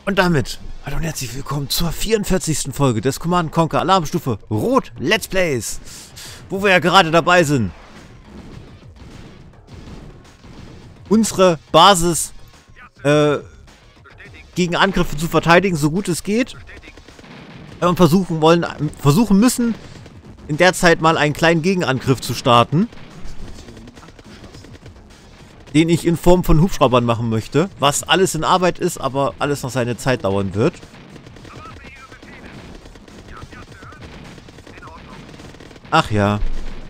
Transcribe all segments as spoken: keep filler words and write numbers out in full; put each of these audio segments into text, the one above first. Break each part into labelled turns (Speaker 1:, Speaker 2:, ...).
Speaker 1: Und damit, hallo und herzlich willkommen zur vierundvierzigsten Folge des Command and Conquer Alarmstufe Rot Let's Plays, wo wir ja gerade dabei sind, unsere Basis äh, gegen Angriffe zu verteidigen, so gut es geht. Und versuchen wollen, versuchen müssen, in der Zeit mal einen kleinen Gegenangriff zu starten, den ich in Form von Hubschraubern machen möchte, was alles in Arbeit ist, aber alles noch seine Zeit dauern wird. Ach ja.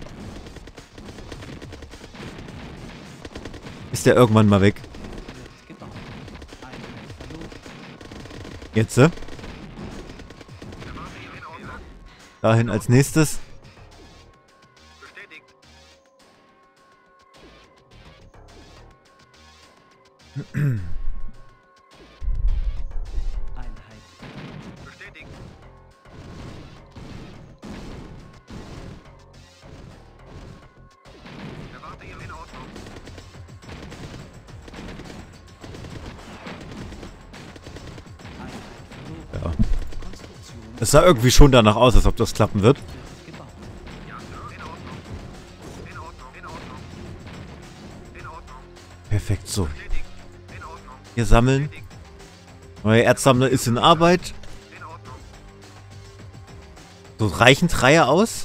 Speaker 1: Ist der irgendwann mal weg? Jetzt, äh? Dahin als nächstes. Ja. Es sah irgendwie schon danach aus, als ob das klappen wird. Perfekt, so. Hier sammeln. Neuer Erzsammler ist in Arbeit. So, reichen Dreier aus?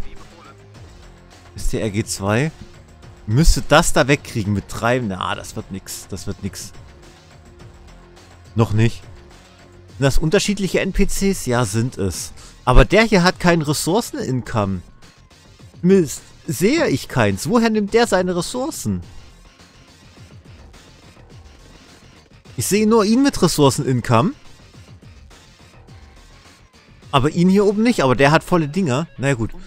Speaker 1: Ist der R G zwei? Müsste das da wegkriegen mit drei. Na, das wird nix. Das wird nix. Noch nicht. Sind das unterschiedliche N P Cs? Ja, sind es. Aber der hier hat keinen Ressourcen-Income. Mist. Sehe ich keins. Woher nimmt der seine Ressourcen? Ich sehe nur ihn mit Ressourcen-Income. Aber ihn hier oben nicht. Aber der hat volle Dinger. Na ja, gut.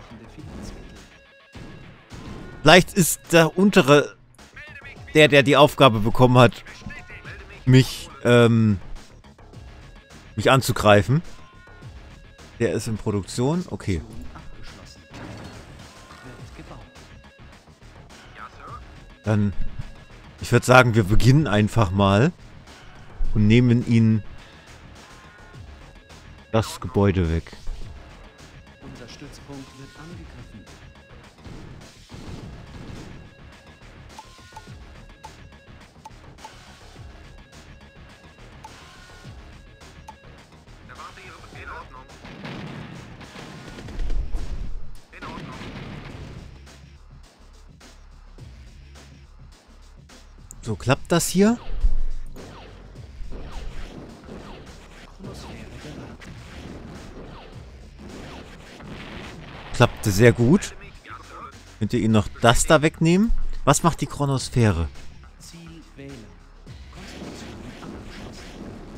Speaker 1: Vielleicht ist der untere, der, der die Aufgabe bekommen hat, mich, ähm, mich anzugreifen. Der ist in Produktion. Okay. Dann, ich würde sagen, wir beginnen einfach mal und nehmen ihn das Gebäude weg.
Speaker 2: Unser Stützpunkt wird angegriffen.
Speaker 3: Erwarte Ihre Befehle. In Ordnung. In Ordnung.
Speaker 1: So, klappt das hier? Klappte sehr gut. Könnt ihr ihn noch das da wegnehmen? Was macht die Chronosphäre?
Speaker 2: Ziel wählen. Konstruktion abgeschlossen.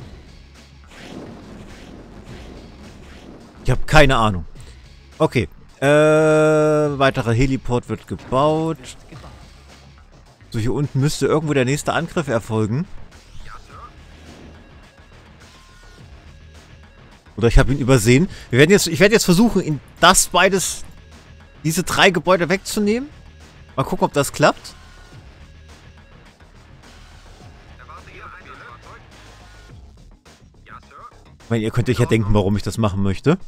Speaker 1: Ich habe keine Ahnung. Okay. Äh, weiterer Heliport wird gebaut. So, hier unten müsste irgendwo der nächste Angriff erfolgen. Oder ich habe ihn übersehen. Wir werden jetzt, ich werde jetzt versuchen, ihn das beides, diese drei Gebäude wegzunehmen. Mal gucken, ob das klappt. Ich meine, ihr könnt euch ja denken, warum ich das machen möchte.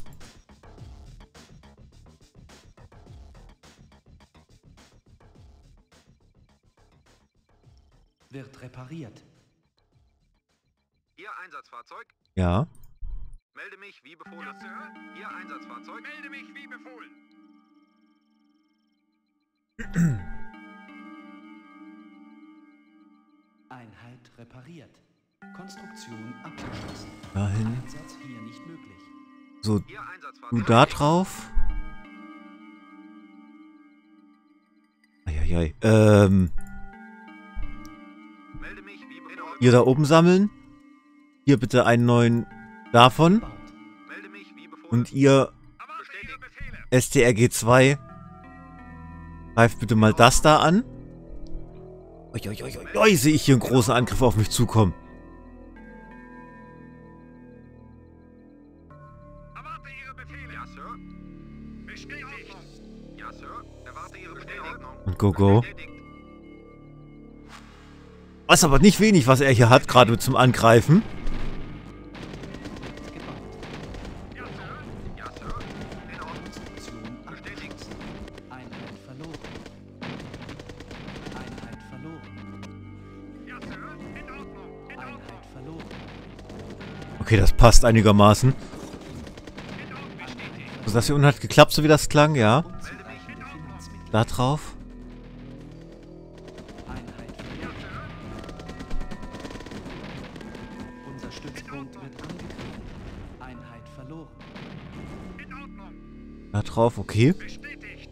Speaker 2: Wird repariert.
Speaker 3: Ihr Einsatzfahrzeug.
Speaker 1: Ja.
Speaker 3: Melde mich wie befohlen. Ja, Sir. Ihr Einsatzfahrzeug. Melde mich wie befohlen.
Speaker 2: Einheit repariert. Konstruktion abgeschlossen.
Speaker 1: Dahin.
Speaker 2: Einsatz hier nicht möglich.
Speaker 1: So,
Speaker 3: Ihr
Speaker 1: du
Speaker 3: Einsatzfahrzeug.
Speaker 1: da drauf. Eieiei. Ähm,
Speaker 3: Melde mich wie befohlen.
Speaker 1: ihr da oben sammeln. Hier bitte einen neuen davon.
Speaker 2: Baut.
Speaker 3: Melde mich wie befohlen.
Speaker 1: Und ihr
Speaker 3: Erwarte Ihre Befehle.
Speaker 1: S T R G zwei. Greift bitte mal das da an. Uiuiuiui, sehe ich hier einen großen Angriff auf mich zukommen.
Speaker 3: Erwarte Ihre Befehle. Ja, Sir. Bestätigt. Ja, Sir. Erwarte Ihre Befehle.
Speaker 1: Und go, go. Was aber nicht wenig, was er hier hat, gerade zum Angreifen. Okay, das passt einigermaßen. Also das hier unten hat geklappt, so wie das klang, ja.
Speaker 2: Unzureichende Finanzmittel.
Speaker 1: Da drauf.
Speaker 2: Einheit verloren. Unser Stützpunkt wird angegriffen. Einheit verloren.
Speaker 3: In Ordnung.
Speaker 1: Da drauf, okay.
Speaker 3: Bestätigt.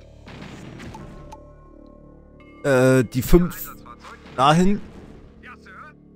Speaker 1: Äh, die fünf
Speaker 3: Einsatzfahrzeug.
Speaker 1: dahin.
Speaker 3: Ja, Sir.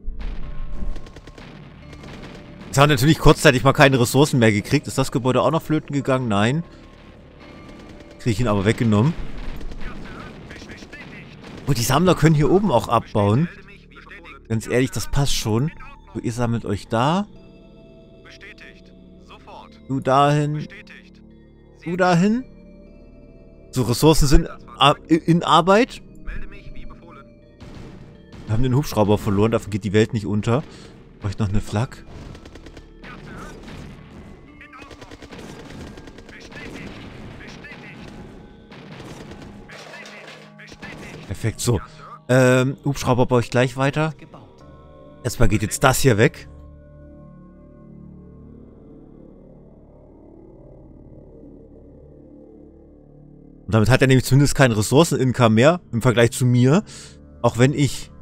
Speaker 1: Jetzt haben wir natürlich kurzzeitig mal keine Ressourcen mehr gekriegt. Ist das Gebäude auch noch flöten gegangen? Nein. Kriege ich ihn aber weggenommen.
Speaker 3: Bestätigt.
Speaker 1: Und die Sammler können hier oben auch abbauen.
Speaker 3: Melde mich, wie befohlen.
Speaker 1: Ganz ehrlich, das passt schon. So, ihr sammelt euch da.
Speaker 3: Bestätigt. Sofort.
Speaker 1: Du dahin.
Speaker 3: Bestätigt.
Speaker 1: Du dahin. So, Ressourcen sind a- in Arbeit.
Speaker 3: Melde mich, wie befohlen.
Speaker 1: Wir haben den Hubschrauber verloren. Dafür geht die Welt nicht unter. Brauche ich noch eine Flak?
Speaker 3: Ja, Sir. In Ordnung. Bestätigt. Bestätigt. Bestätigt. Bestätigt.
Speaker 1: Perfekt, so.
Speaker 3: Ja, Sir.
Speaker 1: Ähm, Hubschrauber baue ich gleich weiter.
Speaker 2: Gebaut.
Speaker 1: Erstmal geht jetzt das hier weg. Und damit hat er nämlich zumindest keinen Ressourcen-Income mehr im Vergleich zu mir. Auch wenn ich...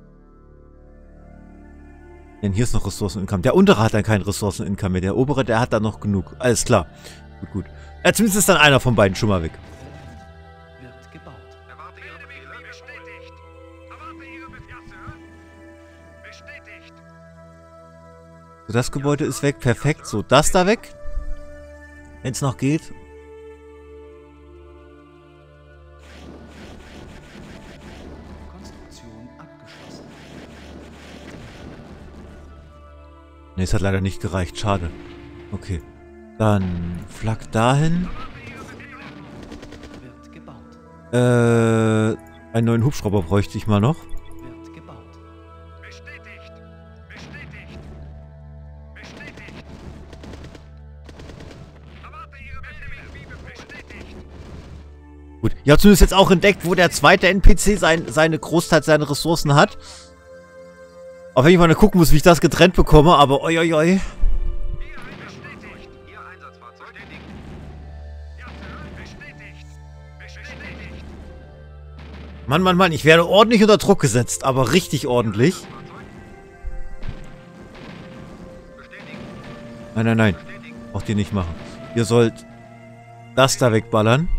Speaker 1: Denn hier ist noch Ressourcen-Income. Der untere hat dann keinen Ressourcen-Income mehr. Der obere, der hat dann noch genug. Alles klar. Gut, gut. Ja, zumindest ist dann einer von beiden schon mal weg.
Speaker 2: Wird gebaut.
Speaker 3: Erwarte Ihre Befehle. Bestätigt. Erwarte Ihre Befehle. Ja, Sir. Bestätigt.
Speaker 1: So, das Gebäude ist weg. Perfekt. So, das da weg. Wenn es noch geht.
Speaker 2: Konstruktion abgeschlossen.
Speaker 1: Ne, es hat leider nicht gereicht. Schade. Okay. Dann Flak dahin.
Speaker 2: Wird gebaut.
Speaker 1: Äh, einen neuen Hubschrauber bräuchte ich mal noch.
Speaker 2: Wird gebaut.
Speaker 3: Bestätigt. Bestätigt. Bestätigt. Erwarte Ihre Befehle. Wie bestätigt.
Speaker 1: Gut. Ihr habt zumindest jetzt auch entdeckt, wo der zweite N P C sein, seine Großteil seiner Ressourcen hat. Auch wenn ich mal gucken muss, wie ich das getrennt bekomme, aber oi oi oi.
Speaker 3: Ihr bestätigt. Ihr Einsatzfahrzeug. Bestätigt. Ja, Sir. Bestätigt. Bestätigt.
Speaker 1: Mann, Mann, Mann, ich werde ordentlich unter Druck gesetzt, aber richtig ordentlich.
Speaker 3: Bestätigt.
Speaker 1: Nein, nein, nein.
Speaker 3: Bestätigt.
Speaker 1: Braucht ihr nicht machen. Ihr sollt das da wegballern.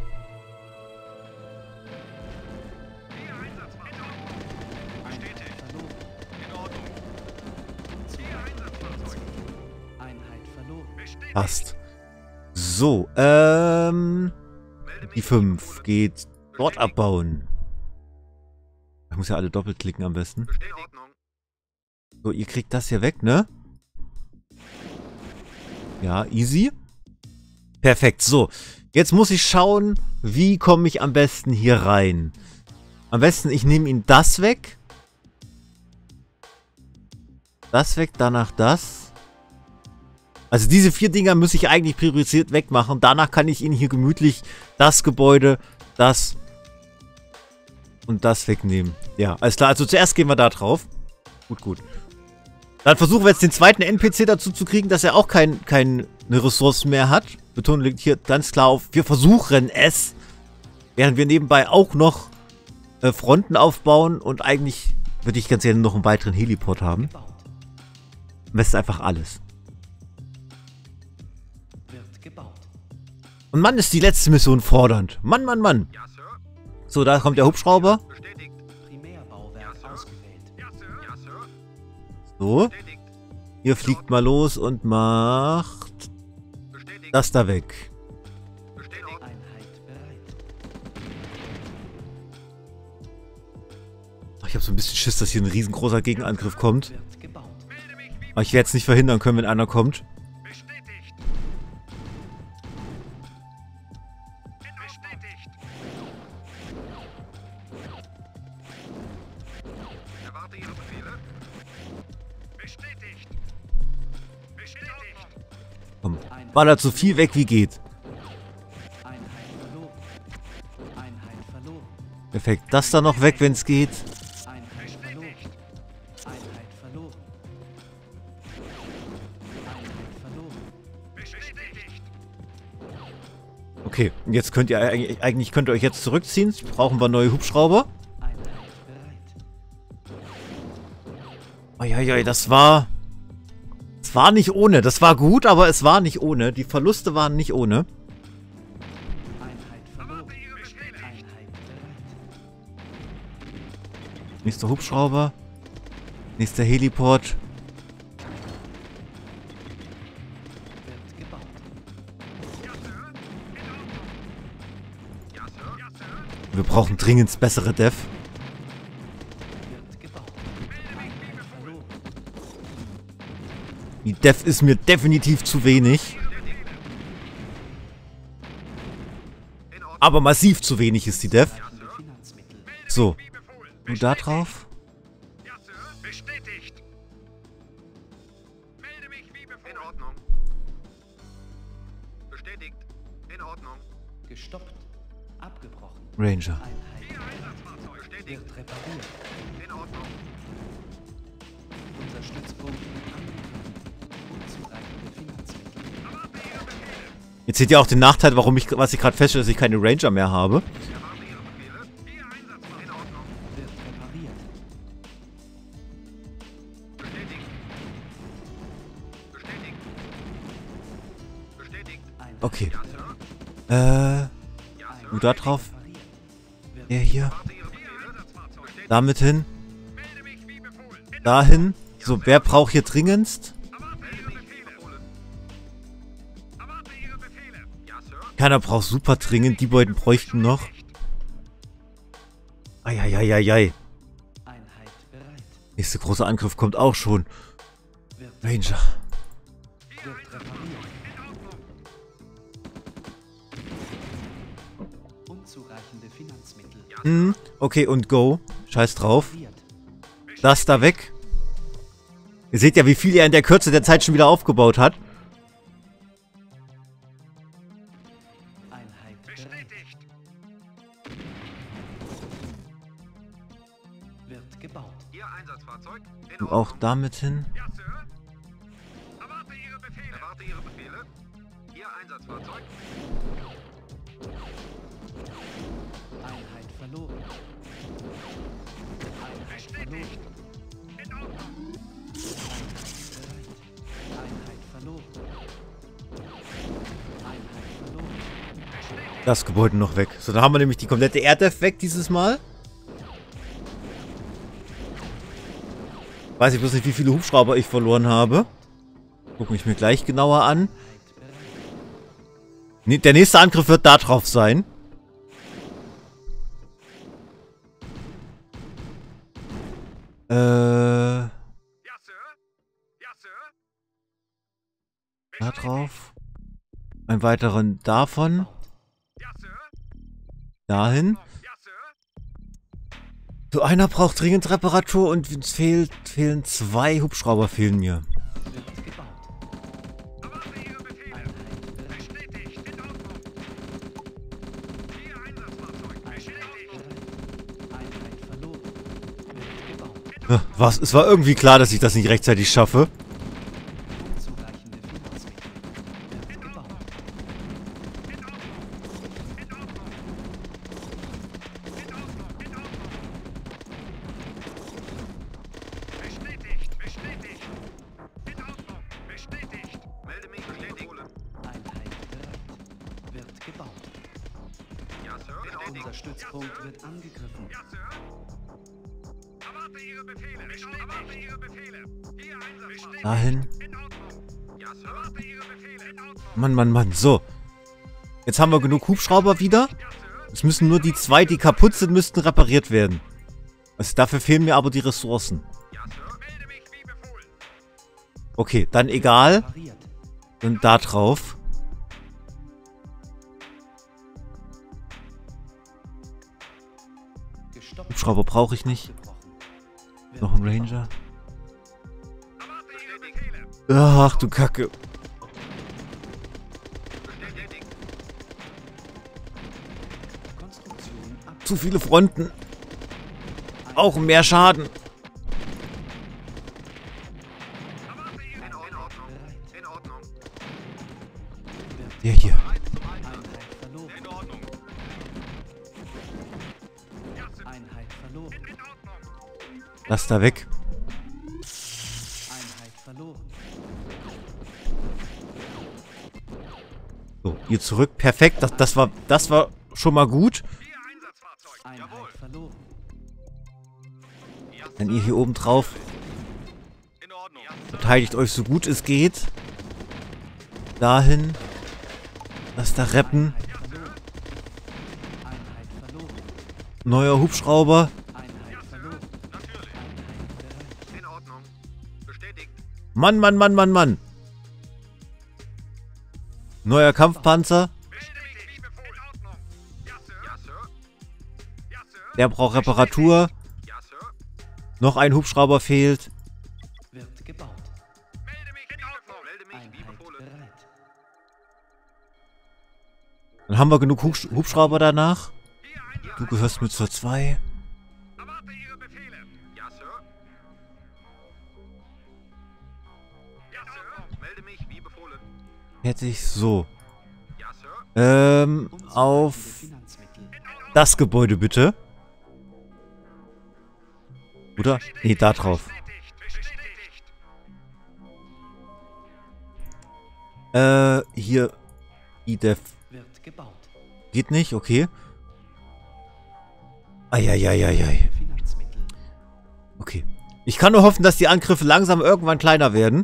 Speaker 3: Ihr Einsatzfahrzeug. Bestätigt.
Speaker 2: Verloren.
Speaker 3: In Ordnung. Ihr Einsatzfahrzeug.
Speaker 2: Einheit verloren.
Speaker 3: Bestätigt.
Speaker 1: Passt. So, ähm...
Speaker 3: Melde mich,
Speaker 1: Die
Speaker 3: wie
Speaker 1: fünf
Speaker 3: befohlen.
Speaker 1: geht dort abbauen. Ich muss ja alle doppelt klicken am besten.
Speaker 3: In Ordnung.
Speaker 1: So, ihr kriegt das hier weg, ne? Ja, easy. Perfekt, so. Jetzt muss ich schauen, wie komme ich am besten hier rein. Am besten, ich nehme ihn das weg. Das weg, danach das. Also diese vier Dinger muss ich eigentlich priorisiert wegmachen. Danach kann ich ihn hier gemütlich das Gebäude, das und das wegnehmen. Ja, alles klar. Also zuerst gehen wir da drauf. Gut, gut. Dann versuchen wir jetzt den zweiten N P C dazu zu kriegen, dass er auch kein, keine Ressourcen mehr hat. Betonung liegt hier ganz klar auf, wir versuchen es. Während wir nebenbei auch noch äh, Fronten aufbauen. Und eigentlich würde ich ganz gerne noch einen weiteren Heliport haben.
Speaker 2: Gebaut.
Speaker 1: Am besten einfach alles.
Speaker 2: Wird gebaut.
Speaker 1: Und Mann, ist die letzte Mission fordernd. Mann, Mann, Mann.
Speaker 3: Ja, Sir.
Speaker 1: So, da kommt der Hubschrauber.
Speaker 3: Bestätigt.
Speaker 2: Primärbauwerk
Speaker 3: Ja, Sir.
Speaker 2: ausgewählt.
Speaker 3: Ja, Sir. Ja, Sir.
Speaker 1: So,
Speaker 3: Bestätigt.
Speaker 1: ihr fliegt mal los und macht
Speaker 3: Bestätigt.
Speaker 1: das da weg.
Speaker 3: Bestätigt.
Speaker 2: Einheit bereit.
Speaker 1: Ach, ich habe so ein bisschen Schiss, dass hier ein riesengroßer Gegenangriff kommt.
Speaker 2: Wird gebaut.
Speaker 3: Melde mich, wie
Speaker 1: Aber ich werde es nicht verhindern können, wenn einer kommt.
Speaker 3: bestätigt. Bestätigt. Erwarte Ihre Befehle. Bestätigt. Bestätigt.
Speaker 1: Komm, ballert so viel weg wie geht.
Speaker 2: Einheit verloren. Einheit verloren.
Speaker 1: Perfekt, das da noch weg, wenn es geht.
Speaker 2: Einheit verloren.
Speaker 3: Bestätigt.
Speaker 2: Einheit verloren.
Speaker 1: Okay, und jetzt könnt ihr eigentlich, eigentlich könnt ihr euch jetzt zurückziehen. Brauchen wir neue Hubschrauber.
Speaker 2: Einheit bereit.
Speaker 1: Eieiei, das war... Es war nicht ohne. Das war gut, aber es war nicht ohne. Die Verluste waren nicht ohne.
Speaker 2: Einheit verloren. Einheit bereit.
Speaker 1: Nächster Hubschrauber. Nächster Heliport.
Speaker 2: Wird gebaut.
Speaker 1: Wir brauchen dringend bessere Dev.
Speaker 2: Wird gebaut. Einheit verloren.
Speaker 1: Die Dev ist mir definitiv zu wenig. Aber massiv zu wenig ist die Dev.
Speaker 2: Reichende Finanzmittel.
Speaker 1: So. Du da drauf?
Speaker 3: Ja, Sir. Bestätigt. Melde mich wie befohlen. In Ordnung. Bestätigt. In Ordnung.
Speaker 2: Gestoppt. Abgebrochen.
Speaker 1: Ranger.
Speaker 2: Einheit
Speaker 3: Ihr Einsatzfahrzeug. Bestätigt.
Speaker 2: wird repariert.
Speaker 3: In Ordnung.
Speaker 2: Unser Stützpunkt wird angegriffen. Unzureichende Finanzmittel.
Speaker 3: Erwarte Ihre Befehle.
Speaker 1: Jetzt seht ihr auch den Nachteil, warum ich, was ich gerade feststelle, dass ich keine Ranger mehr habe.
Speaker 3: Erwarte Ihre Befehle. Ihr Einsatzfahrzeug. In Ordnung.
Speaker 2: Wird repariert.
Speaker 3: Bestätigt. Bestätigt. Bestätigt.
Speaker 2: Einheit
Speaker 1: Okay.
Speaker 3: Ja, Sir.
Speaker 1: Äh,
Speaker 3: Ja, Sir.
Speaker 1: du da drauf?
Speaker 2: repariert. Wird
Speaker 1: Der hier.
Speaker 3: Erwarte Ihre Befehle. Ihr Einsatzfahrzeug. Bestätigt.
Speaker 1: Damit hin.
Speaker 3: Melde mich wie befohlen. In
Speaker 1: Dahin. So, wer braucht hier dringendst?
Speaker 3: Erwarte Ihre Befehle. Erwarte Ihre Befehle. Ja, Sir.
Speaker 1: Keiner braucht super dringend. Die beiden bräuchten noch. Eieieiei.
Speaker 2: Einheit bereit.
Speaker 1: Nächster große Angriff kommt auch schon.
Speaker 2: Wird,
Speaker 1: Ranger.
Speaker 2: wird repariert. Unzureichende Finanzmittel.
Speaker 1: Hm, okay, und go. Scheiß drauf.
Speaker 2: Repariert.
Speaker 1: Das da weg. Ihr seht ja, wie viel er in der Kürze der Zeit schon wieder aufgebaut hat.
Speaker 2: Einheit bereit.
Speaker 3: Bestätigt.
Speaker 2: Wird gebaut.
Speaker 3: Ihr Einsatzfahrzeug. In
Speaker 1: Du
Speaker 3: Ordnung.
Speaker 1: auch damit hin.
Speaker 3: Ja, Sir. Erwarte Ihre Befehle. Erwarte Ihre Befehle. Ihr Einsatzfahrzeug.
Speaker 2: Einheit verloren. Einheit verloren.
Speaker 3: In Ordnung.
Speaker 2: Bereit. Einheit verloren. Einheit verloren.
Speaker 1: Das Gebäude noch weg. So, dann haben wir nämlich die komplette Erdef weg dieses Mal. Weiß ich bloß nicht, wie viele Hubschrauber ich verloren habe. Gucke ich mir gleich genauer an.
Speaker 2: Einheit bereit.
Speaker 1: Ne- Der nächste Angriff wird da drauf sein. Äh,
Speaker 3: Ja, Sir. Ja, Sir.
Speaker 1: da drauf. Einen weiteren davon.
Speaker 3: Ja, Sir.
Speaker 1: Dahin.
Speaker 3: Ja, Sir.
Speaker 1: So, einer braucht dringend Reparatur und es fehlt, fehlen zwei Hubschrauber fehlen mir.
Speaker 2: Wird gebaut.
Speaker 3: Erwarte Ihre Befehle.
Speaker 2: Einheit bereit.
Speaker 3: Bestätigt. In Ordnung. Ihr Einsatzfahrzeug. Bestätigt.
Speaker 2: Bereit. Einheit verloren. Wird gebaut.
Speaker 1: Ja, was? Es war irgendwie klar, dass ich das nicht rechtzeitig schaffe.
Speaker 2: Unzureichende Finanzmittel. Wird gebaut.
Speaker 3: In Ordnung. In Ordnung. In Ordnung. In Ordnung. Bestätigt. Bestätigt. In Ordnung. Bestätigt. Melde mich. Bestätigt.
Speaker 2: Einheit bereit. Wird gebaut.
Speaker 3: Ja, Sir. Bestätigt.
Speaker 2: Unser Stützpunkt wird angegriffen.
Speaker 3: Ja, Sir. Erwarte Ihre Befehle. Bestätigt. Erwarte Ihre Befehle. Ihr Einsatzfahrzeug.
Speaker 1: Dahin.
Speaker 3: In Ordnung. Ja, Sir. Erwarte Ihre Befehle. In Ordnung.
Speaker 1: Mann, Mann, Mann. So. Jetzt haben wir genug Hubschrauber wieder.
Speaker 3: Ja, Sir.
Speaker 1: Es müssen nur die zwei, die kaputt sind, müssten repariert werden. Also dafür fehlen mir aber die Ressourcen.
Speaker 3: Ja, Sir. Melde mich wie befohlen.
Speaker 1: Okay, dann egal.
Speaker 2: Repariert.
Speaker 1: Und da drauf.
Speaker 2: Gestoppt.
Speaker 1: Hubschrauber brauche ich nicht.
Speaker 2: Abgebrochen. Wird
Speaker 1: Noch ein
Speaker 2: gebaut.
Speaker 1: Ranger.
Speaker 3: Erwarte Ihre Befehle.
Speaker 1: Ach du Kacke.
Speaker 3: Bestätigt.
Speaker 2: Konstruktion ab.
Speaker 1: Zu viele Fronten. Auch mehr Schaden.
Speaker 3: Erwarte Ihre in Ordnung.
Speaker 2: Bereit.
Speaker 3: In Ordnung.
Speaker 1: Der hier.
Speaker 2: Einheit verloren.
Speaker 1: Lass da weg.
Speaker 2: Einheit verloren.
Speaker 1: So, ihr zurück. Perfekt. Das, das, war, das war schon mal gut.
Speaker 3: Vier Einsatzfahrzeuge.
Speaker 2: Einheit
Speaker 3: Jawohl.
Speaker 2: verloren.
Speaker 3: Ja,
Speaker 1: Dann ihr hier oben drauf.
Speaker 3: in Ordnung. Ja,
Speaker 1: Verteidigt euch so gut es geht. Dahin. Lasst da reppen.
Speaker 2: Einheit verloren. Einheit verloren.
Speaker 1: Neuer Hubschrauber.
Speaker 2: Einheit verloren.
Speaker 3: natürlich.
Speaker 2: Einheit bereit.
Speaker 3: In Ordnung. Bestätigt.
Speaker 1: Mann, Mann, Mann, Mann, Mann. Neuer Kampfpanzer.
Speaker 3: Bestätigt. Wie befohlen. In Ordnung. Ja, Sir. Ja, Sir. Ja, Sir.
Speaker 1: Der braucht Reparatur.
Speaker 3: Ja, Sir.
Speaker 1: Noch ein Hubschrauber fehlt.
Speaker 2: Wird gebaut.
Speaker 3: Melde mich. In Ordnung. Melde mich. Wie
Speaker 2: Einheit
Speaker 3: befohlen.
Speaker 2: bereit.
Speaker 1: Dann haben wir genug Hubsch Hubschrauber danach.
Speaker 3: Hier ein
Speaker 1: Du gehörst mit zur zwei.
Speaker 3: Erwarte Ihre Befehle. Ja, Sir. Ja, Sir. Melde mich. Wie befohlen.
Speaker 1: Hätte ich so.
Speaker 3: Ja, Sir.
Speaker 1: Ähm, auf
Speaker 2: Finanzmittel.
Speaker 1: das Gebäude bitte. Oder? Nee, da drauf.
Speaker 3: Bestätigt. Bestätigt.
Speaker 1: Äh, hier. I D E F.
Speaker 2: Wird gebaut.
Speaker 1: Geht nicht, okay. Eieieiei.
Speaker 2: Finanzmittel.
Speaker 1: Okay. Ich kann nur hoffen, dass die Angriffe langsam irgendwann kleiner werden.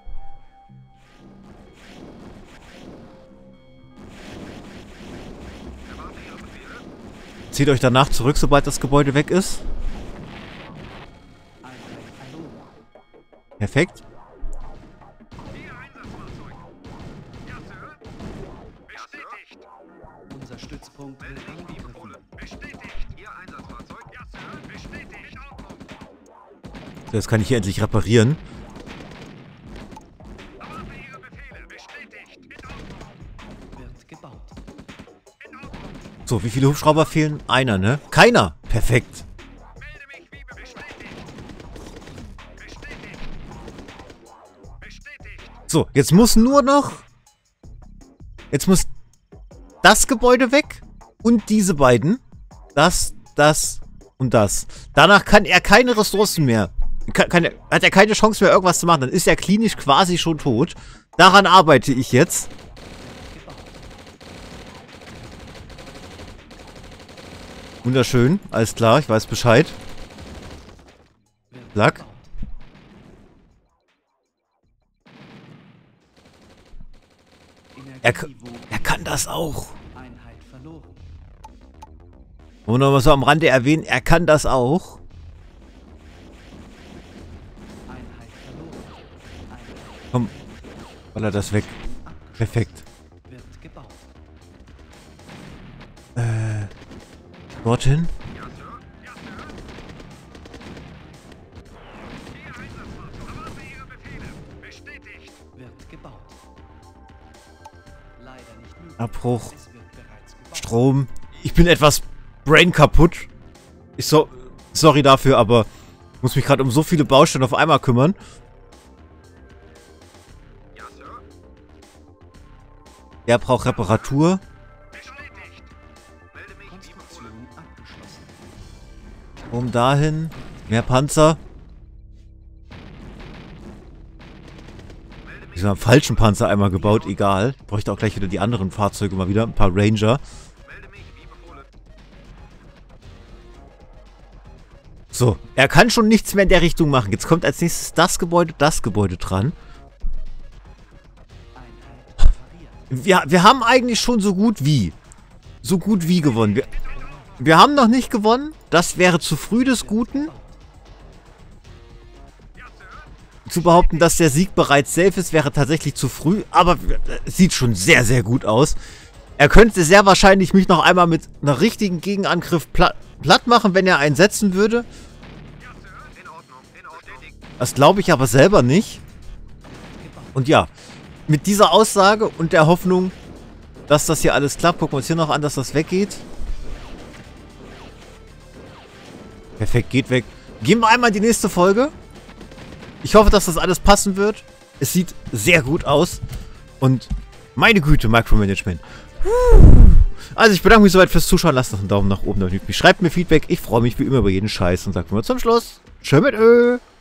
Speaker 3: Erwarte Ihre Befehle.
Speaker 1: Zieht euch danach zurück, sobald das Gebäude weg ist.
Speaker 2: Einheit verloren.
Speaker 1: Perfekt.
Speaker 3: Vier Einsatzfahrzeuge. Ja, Sir. Bestätigt.
Speaker 2: Unser Stützpunkt wird
Speaker 3: Melde mich. Wie
Speaker 2: angegriffen.
Speaker 3: befohlen. Bestätigt. Ihr Einsatzfahrzeug. Ja, Sir. Bestätigt. In Ordnung.
Speaker 1: Das kann ich hier endlich reparieren.
Speaker 3: Erwarte Ihre Befehle. Bestätigt. In Ordnung.
Speaker 2: Wird gebaut.
Speaker 3: In Ordnung.
Speaker 1: So, wie viele Hubschrauber fehlen? Einer, ne? Keiner. Perfekt.
Speaker 3: Melde mich. Wie be- bestätigt. Bestätigt. Bestätigt.
Speaker 1: So, jetzt muss nur noch... Jetzt muss das Gebäude weg und diese beiden. Das, das und das. Danach kann er keine Ressourcen mehr. Kann, keine, hat er keine Chance mehr, irgendwas zu machen. Dann ist er klinisch quasi schon tot. Daran arbeite ich jetzt. Wunderschön. Alles klar, ich weiß Bescheid.
Speaker 2: Wird
Speaker 1: Sag.
Speaker 2: gebaut.
Speaker 1: Er, k-
Speaker 2: Energieniveau.
Speaker 1: er kann das auch.
Speaker 2: Einheit verloren.
Speaker 1: Wollen wir noch mal so am Rande erwähnen, er kann das auch.
Speaker 2: Einheit verloren. Einheit
Speaker 1: Komm, baller das weg. Perfekt.
Speaker 2: wird gebaut.
Speaker 1: Äh, dorthin.
Speaker 3: Ja, Sir. Ja, Sir. Vier Einsatzfahrzeuge. Erwarte Ihre Befehle. Bestätigt.
Speaker 2: Wird gebaut. Leider nicht möglich.
Speaker 1: Abbruch.
Speaker 2: Es wird bereits gebaut.
Speaker 1: Strom. Ich bin etwas brain kaputt. Ich so, sorry dafür, aber muss mich gerade um so viele Baustellen auf einmal kümmern.
Speaker 3: Ja, Sir.
Speaker 1: Er braucht Reparatur.
Speaker 3: Bestätigt. Melde mich. Wie befohlen.
Speaker 2: Konstruktion abgeschlossen.
Speaker 1: Um dahin. Mehr Panzer.
Speaker 3: Melde mich.
Speaker 1: Ich habe einen falschen Panzer einmal gebaut, egal. Bräuchte auch gleich wieder die anderen Fahrzeuge mal wieder. Ein paar Ranger.
Speaker 3: Melde mich. Wie befohlen.
Speaker 1: So, er kann schon nichts mehr in der Richtung machen. Jetzt kommt als nächstes das Gebäude, das Gebäude dran.
Speaker 2: Einheit repariert.
Speaker 1: Wir, wir haben eigentlich schon so gut wie. So gut wie gewonnen. Wir, wir haben noch nicht gewonnen. Das wäre zu früh des Guten. Zu behaupten, dass der Sieg bereits safe ist, wäre tatsächlich zu früh. Aber es sieht schon sehr, sehr gut aus. Er könnte sehr wahrscheinlich mich noch einmal mit einem richtigen Gegenangriff platt, platt machen, wenn er einen setzen würde.
Speaker 3: In Ordnung. In Ordnung. Bestätigt.
Speaker 1: Das glaube ich aber selber nicht. Und ja, mit dieser Aussage und der Hoffnung, dass das hier alles klappt, gucken wir uns hier noch an, dass das weggeht. Perfekt, geht weg. Gehen wir einmal in die nächste Folge. Ich hoffe, dass das alles passen wird. Es sieht sehr gut aus. Und meine Güte, Micromanagement. Also ich bedanke mich soweit fürs Zuschauen. Lasst noch einen Daumen nach oben. Schreibt mir Feedback. Ich freue mich wie immer über jeden Scheiß. Und sagt mir zum Schluss. Tschö mit Ö.